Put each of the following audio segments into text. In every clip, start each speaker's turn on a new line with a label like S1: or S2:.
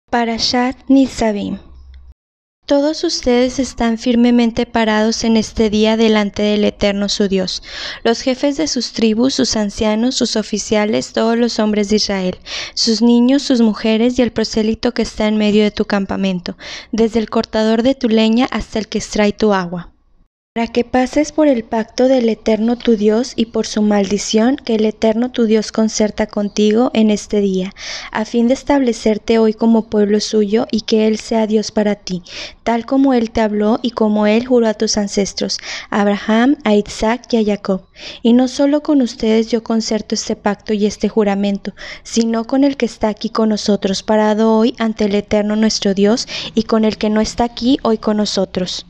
S1: Parashat Nitzavim. Todos ustedes están firmemente parados en este día delante del Eterno su Dios, los jefes de sus tribus, sus ancianos, sus oficiales, todos los hombres de Israel, sus niños, sus mujeres y el prosélito que está en medio de tu campamento, desde el cortador de tu leña hasta el que extrae tu agua. Para que pases por el pacto del Eterno tu Dios y por su maldición que el Eterno tu Dios concerta contigo en este día, a fin de establecerte hoy como pueblo suyo y que Él sea Dios para ti, tal como Él te habló y como Él juró a tus ancestros, a Abraham, a Isaac y a Jacob. Y no solo con ustedes yo concerto este pacto y este juramento, sino con el que está aquí con nosotros, parado hoy ante el Eterno nuestro Dios, y con el que no está aquí hoy con nosotros.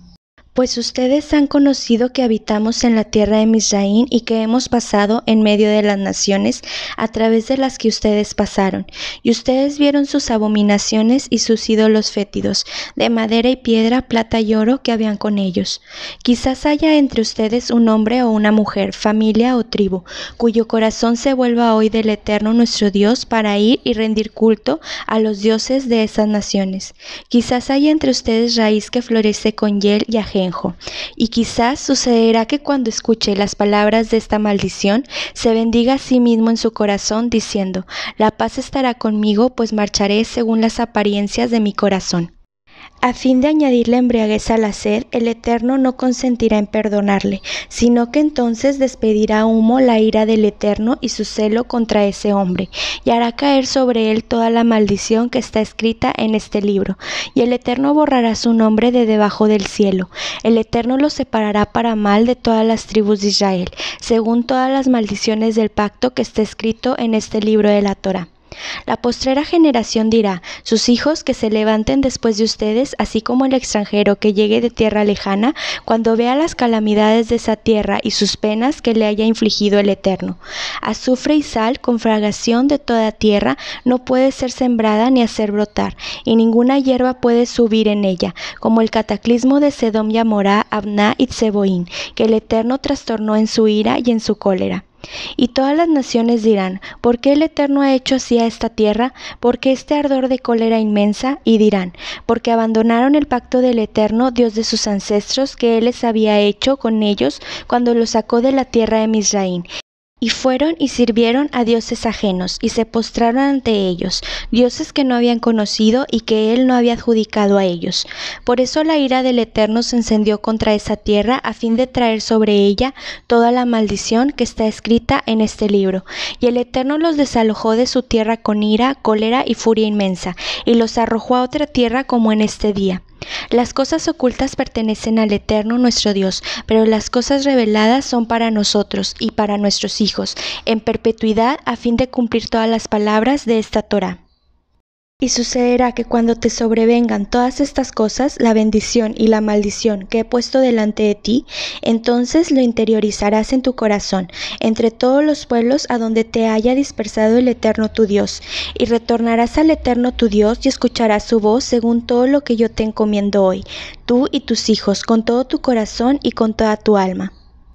S1: Pues ustedes han conocido que habitamos en la tierra de Mizraim y que hemos pasado en medio de las naciones a través de las que ustedes pasaron, y ustedes vieron sus abominaciones y sus ídolos fétidos, de madera y piedra, plata y oro que habían con ellos. Quizás haya entre ustedes un hombre o una mujer, familia o tribu, cuyo corazón se vuelva hoy del Eterno nuestro Dios para ir y rendir culto a los dioses de esas naciones. Quizás haya entre ustedes raíz que florece con hiel y ajenjo. Y quizás sucederá que cuando escuche las palabras de esta maldición, se bendiga a sí mismo en su corazón, diciendo: la paz estará conmigo, pues marcharé según las apariencias de mi corazón. A fin de añadirle embriaguez a la sed, el Eterno no consentirá en perdonarle, sino que entonces despedirá humo la ira del Eterno y su celo contra ese hombre, y hará caer sobre él toda la maldición que está escrita en este libro, y el Eterno borrará su nombre de debajo del cielo. El Eterno lo separará para mal de todas las tribus de Israel, según todas las maldiciones del pacto que está escrito en este libro de la Torá. La postrera generación dirá: sus hijos que se levanten después de ustedes, así como el extranjero que llegue de tierra lejana, cuando vea las calamidades de esa tierra y sus penas que le haya infligido el Eterno. Azufre y sal, conflagración de toda tierra, no puede ser sembrada ni hacer brotar, y ninguna hierba puede subir en ella, como el cataclismo de Sedom y Amorá, Abná y Tseboín, que el Eterno trastornó en su ira y en su cólera. Y todas las naciones dirán: ¿por qué el Eterno ha hecho así a esta tierra? ¿Por qué este ardor de cólera inmensa? Y dirán: porque abandonaron el pacto del Eterno, Dios de sus ancestros, que Él les había hecho con ellos cuando los sacó de la tierra de Mizraim. Y fueron y sirvieron a dioses ajenos, y se postraron ante ellos, dioses que no habían conocido y que Él no había adjudicado a ellos. Por eso la ira del Eterno se encendió contra esa tierra, a fin de traer sobre ella toda la maldición que está escrita en este libro. Y el Eterno los desalojó de su tierra con ira, cólera y furia inmensa, y los arrojó a otra tierra como en este día. Las cosas ocultas pertenecen al Eterno nuestro Dios, pero las cosas reveladas son para nosotros y para nuestros hijos, en perpetuidad, a fin de cumplir todas las palabras de esta Torá. Y sucederá que cuando te sobrevengan todas estas cosas, la bendición y la maldición que he puesto delante de ti, entonces lo interiorizarás en tu corazón, entre todos los pueblos a donde te haya dispersado el Eterno tu Dios, y retornarás al Eterno tu Dios y escucharás su voz según todo lo que yo te encomiendo hoy, tú y tus hijos, con todo tu corazón y con toda tu alma.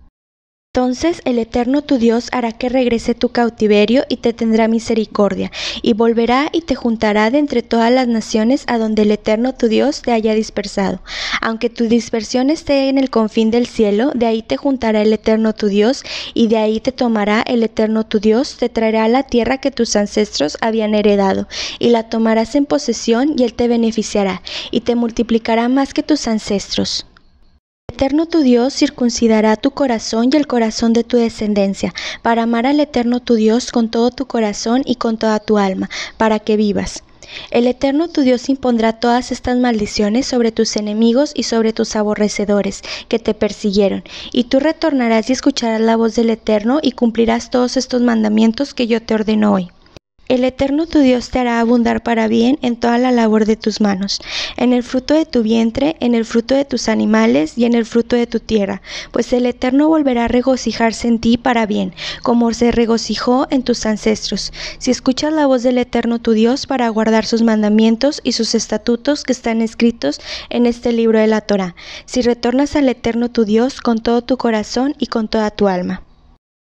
S1: Entonces el Eterno tu Dios hará que regrese tu cautiverio y te tendrá misericordia, y volverá y te juntará de entre todas las naciones a donde el Eterno tu Dios te haya dispersado. Aunque tu dispersión esté en el confín del cielo, de ahí te juntará el Eterno tu Dios, y de ahí te tomará el Eterno tu Dios, te traerá a la tierra que tus ancestros habían heredado, y la tomarás en posesión, y Él te beneficiará, y te multiplicará más que tus ancestros. El Eterno tu Dios circuncidará tu corazón y el corazón de tu descendencia, para amar al Eterno tu Dios con todo tu corazón y con toda tu alma, para que vivas. El Eterno tu Dios impondrá todas estas maldiciones sobre tus enemigos y sobre tus aborrecedores, que te persiguieron, y tú retornarás y escucharás la voz del Eterno y cumplirás todos estos mandamientos que yo te ordeno hoy. El Eterno tu Dios te hará abundar para bien en toda la labor de tus manos, en el fruto de tu vientre, en el fruto de tus animales y en el fruto de tu tierra, pues el Eterno volverá a regocijarse en ti para bien, como se regocijó en tus ancestros, si escuchas la voz del Eterno tu Dios para guardar sus mandamientos y sus estatutos que están escritos en este libro de la Torá, si retornas al Eterno tu Dios con todo tu corazón y con toda tu alma.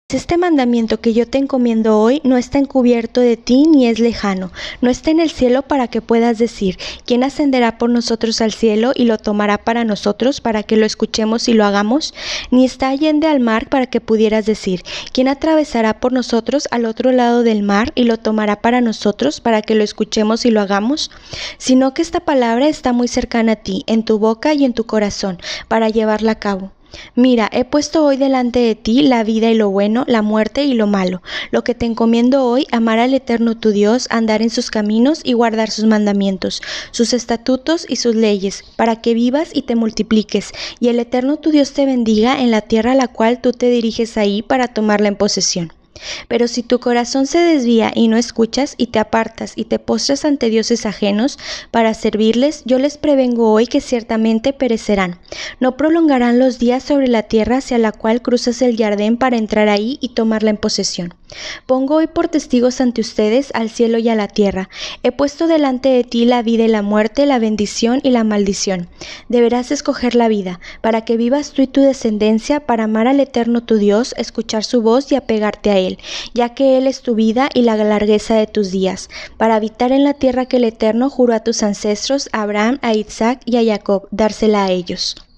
S1: Este mandamiento que yo te encomiendo hoy no está encubierto de ti ni es lejano, no está en el cielo para que puedas decir, ¿quién ascenderá por nosotros al cielo y lo tomará para nosotros para que lo escuchemos y lo hagamos? Ni está allende al mar para que pudieras decir, ¿quién atravesará por nosotros al otro lado del mar y lo tomará para nosotros para que lo escuchemos y lo hagamos? Sino que esta palabra está muy cercana a ti, en tu boca y en tu corazón, para llevarla a cabo. Mira, he puesto hoy delante de ti la vida y lo bueno, la muerte y lo malo. Lo que te encomiendo hoy, amar al Eterno tu Dios, andar en sus caminos y guardar sus mandamientos, sus estatutos y sus leyes, para que vivas y te multipliques, y el Eterno tu Dios te bendiga en la tierra a la cual tú te diriges ahí para tomarla en posesión. Pero si tu corazón se desvía y no escuchas y te apartas y te postras ante dioses ajenos para servirles, yo les prevengo hoy que ciertamente perecerán. No prolongarán los días sobre la tierra hacia la cual cruzas el Jardín para entrar ahí y tomarla en posesión. Pongo hoy por testigos ante ustedes al cielo y a la tierra. He puesto delante de ti la vida y la muerte, la bendición y la maldición. Deberás escoger la vida, para que vivas tú y tu descendencia, para amar al Eterno tu Dios, escuchar su voz y apegarte a Él, ya que Él es tu vida y la largueza de tus días, para habitar en la tierra que el Eterno juró a tus ancestros, a Abraham, a Isaac y a Jacob, dársela a ellos.